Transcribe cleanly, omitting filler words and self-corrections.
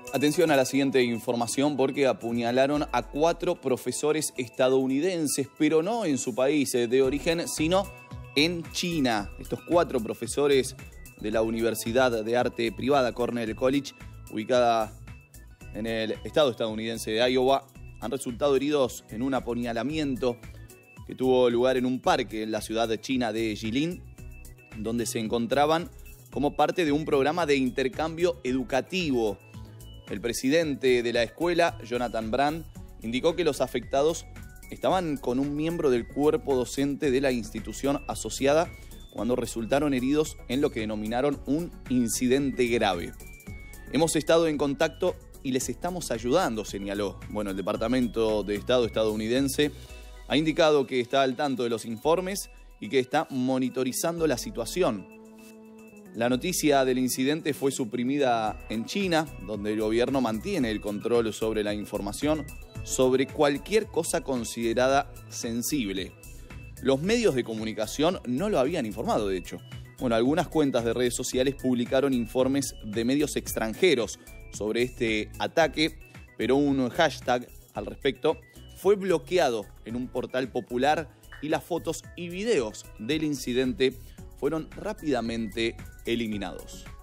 Atención a la siguiente información porque apuñalaron a 4 profesores estadounidenses, pero no en su país de origen, sino en China. Estos 4 profesores de la Universidad de Arte Privada Cornell College, ubicada en el estado estadounidense de Iowa, han resultado heridos en un apuñalamiento que tuvo lugar en un parque en la ciudad china de Jilin, donde se encontraban como parte de un programa de intercambio educativo. El presidente de la escuela, Jonathan Brand, indicó que los afectados estaban con un miembro del cuerpo docente de la institución asociada cuando resultaron heridos en lo que denominaron un incidente grave. Hemos estado en contacto y les estamos ayudando, señaló. Bueno, el Departamento de Estado estadounidense ha indicado que está al tanto de los informes y que está monitorizando la situación. La noticia del incidente fue suprimida en China, donde el gobierno mantiene el control sobre la información sobre cualquier cosa considerada sensible. Los medios de comunicación no lo habían informado, de hecho. Bueno, algunas cuentas de redes sociales publicaron informes de medios extranjeros sobre este ataque, pero un hashtag al respecto fue bloqueado en un portal popular y las fotos y videos del incidente fueron rápidamente eliminados.